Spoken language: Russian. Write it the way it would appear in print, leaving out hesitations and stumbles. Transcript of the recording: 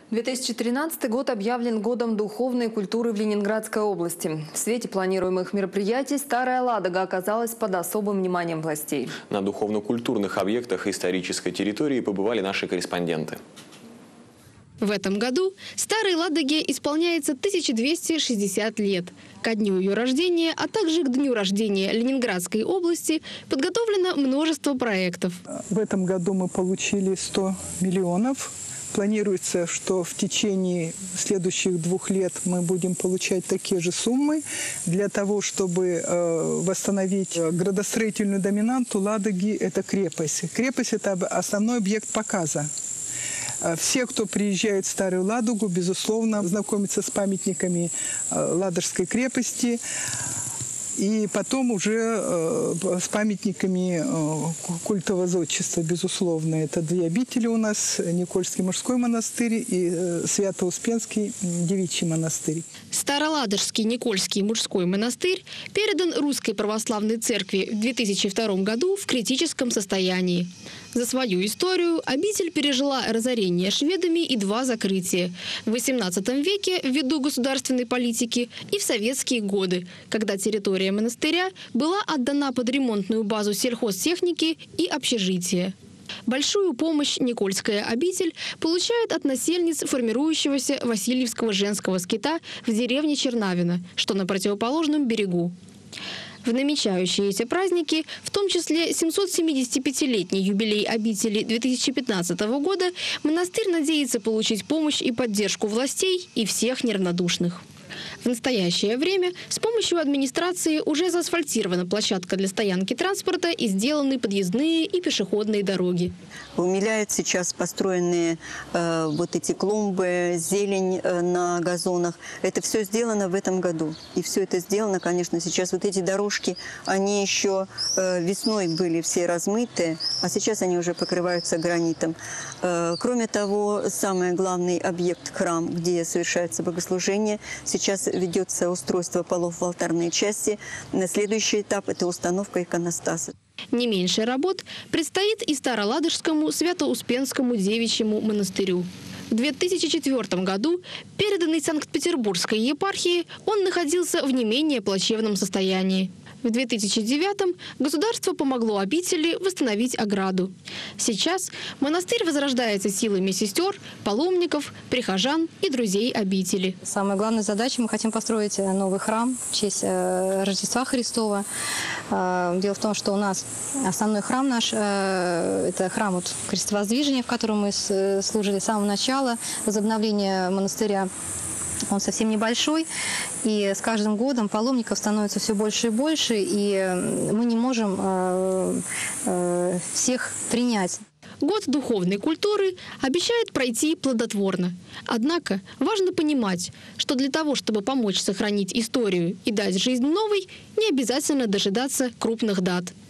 2013 год объявлен годом духовной культуры в Ленинградской области. В свете планируемых мероприятий Старая Ладога оказалась под особым вниманием властей. На духовно-культурных объектах исторической территории побывали наши корреспонденты. В этом году Старой Ладоге исполняется 1260 лет. Ко дню ее рождения, а также к дню рождения Ленинградской области подготовлено множество проектов. В этом году мы получили 100 миллионов. Планируется, что в течение следующих 2 лет мы будем получать такие же суммы для того, чтобы восстановить градостроительную доминанту Ладоги – это крепость. Крепость – это основной объект показа. Все, кто приезжает в Старую Ладогу, безусловно, знакомятся с памятниками Ладожской крепости. И потом уже с памятниками культового зодчества, безусловно. Это 2 обители у нас: Никольский мужской монастырь и Свято-Успенский девичий монастырь. Староладожский Никольский мужской монастырь передан Русской православной церкви в 2002 году в критическом состоянии. За свою историю обитель пережила разорение шведами и 2 закрытия. В XVIII веке ввиду государственной политики и в советские годы, когда территория монастыря была отдана под ремонтную базу сельхозтехники и общежития. Большую помощь Никольская обитель получает от насельниц формирующегося Васильевского женского скита в деревне Чернавино, что на противоположном берегу. В намечающиеся праздники, в том числе 775-летний юбилей обители 2015 года, монастырь надеется получить помощь и поддержку властей и всех неравнодушных. В настоящее время с помощью администрации уже заасфальтирована площадка для стоянки транспорта и сделаны подъездные и пешеходные дороги. Умиляют сейчас построенные вот эти клумбы, зелень на газонах. Это все сделано в этом году. И все это сделано, конечно, сейчас вот эти дорожки, они еще весной были все размытые, а сейчас они уже покрываются гранитом. Кроме того, самый главный объект, храм, где совершается богослужение, сейчас ведется устройство полов в алтарной части. Следующий этап – это установка иконостаса. Не меньше работ предстоит и Староладожскому Свято-Успенскому девичьему монастырю. В 2004 году, переданный Санкт-Петербургской епархии, он находился в не менее плачевном состоянии. В 2009-м государство помогло обители восстановить ограду. Сейчас монастырь возрождается силами сестер, паломников, прихожан и друзей обители. Самая главная задача – мы хотим построить новый храм в честь Рождества Христова. Дело в том, что у нас основной храм наш – это храм Крестовоздвижения, в котором мы служили с самого начала возобновления монастыря. Он совсем небольшой, и с каждым годом паломников становится все больше и больше, и мы не можем всех принять. Год духовной культуры обещает пройти плодотворно. Однако важно понимать, что для того, чтобы помочь сохранить историю и дать жизнь новой, не обязательно дожидаться крупных дат.